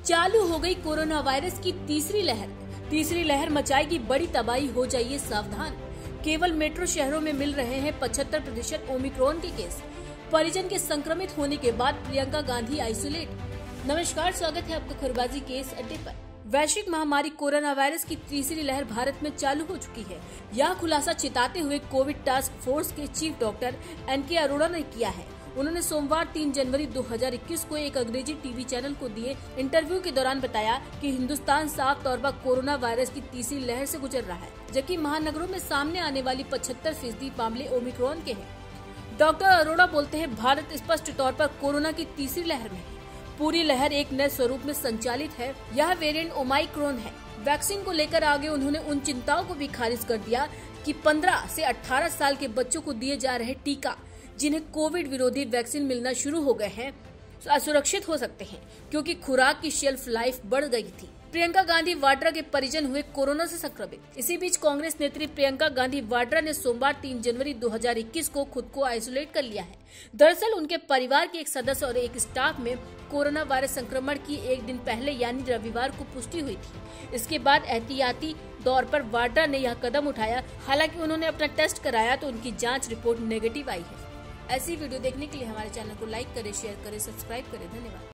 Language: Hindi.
चालू हो गई कोरोना वायरस की तीसरी लहर मचाएगी बड़ी तबाही, हो जाइए सावधान। केवल मेट्रो शहरों में मिल रहे हैं 75% ओमिक्रॉन के केस। परिजन के संक्रमित होने के बाद प्रियंका गांधी आइसोलेट। नमस्कार, स्वागत है आपका खबरबाजी केस अड्डे पर। वैश्विक महामारी कोरोना वायरस की तीसरी लहर भारत में चालू हो चुकी है। यह खुलासा चिताते हुए कोविड टास्क फोर्स के चीफ डॉक्टर NK अरोड़ा ने किया है। उन्होंने सोमवार 3 जनवरी 2021 को एक अंग्रेजी टीवी चैनल को दिए इंटरव्यू के दौरान बताया कि हिंदुस्तान साफ तौर पर कोरोना वायरस की तीसरी लहर से गुजर रहा है, जबकि महानगरों में सामने आने वाली 75% मामले ओमिक्रॉन के हैं। डॉक्टर अरोड़ा बोलते हैं, भारत स्पष्ट तौर पर कोरोना की तीसरी लहर में है। पूरी लहर एक नए स्वरूप में संचालित है। यह वेरिएंट ओमाइक्रॉन है। वैक्सीन को लेकर आगे उन्होंने उन चिंताओं को भी खारिज कर दिया कि 15 से 18 साल के बच्चों को दिए जा रहे टीका, जिन्हें कोविड विरोधी वैक्सीन मिलना शुरू हो गए हैं, असुरक्षित हो सकते हैं क्योंकि खुराक की शेल्फ लाइफ बढ़ गई थी। प्रियंका गांधी वाड्रा के परिजन हुए कोरोना से संक्रमित। इसी बीच कांग्रेस नेत्री प्रियंका गांधी वाड्रा ने सोमवार 3 जनवरी 2021 को खुद को आइसोलेट कर लिया है। दरअसल उनके परिवार के एक सदस्य और एक स्टाफ में कोरोना वायरस संक्रमण की एक दिन पहले यानी रविवार को पुष्टि हुई थी। इसके बाद एहतियाती तौर पर वाड्रा ने यह कदम उठाया। हालांकि उन्होंने अपना टेस्ट कराया तो उनकी जांच रिपोर्ट नेगेटिव आई है। ऐसी वीडियो देखने के लिए हमारे चैनल को लाइक करें, शेयर करें, सब्सक्राइब करें। धन्यवाद।